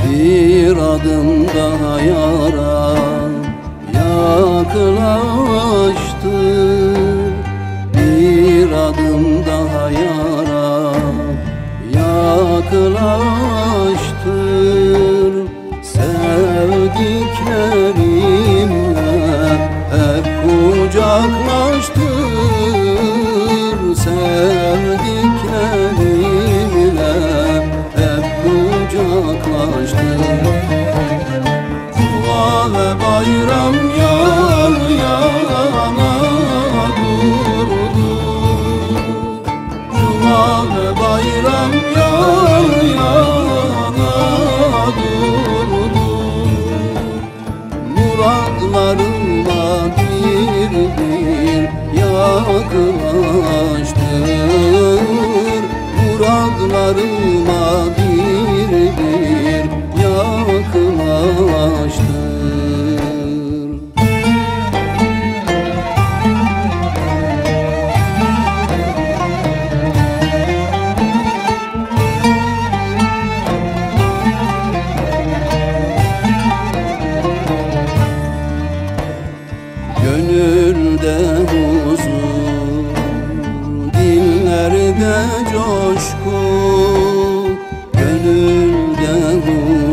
Bir adım daha yara yaklaştır, bir adım daha yara yaklaştır. Sevdiklerimle hep kucaklaştır, sevdiklerimle hep kucaklaştır. Dua ve bayram yan yana durdu, dua ve bayram yan yana durdu. Muradlarıma bir bir yaklaştır, muradlarıma bir bir yaklaştır. Gönülde huzur, dillerde coşku, gönülde huzur,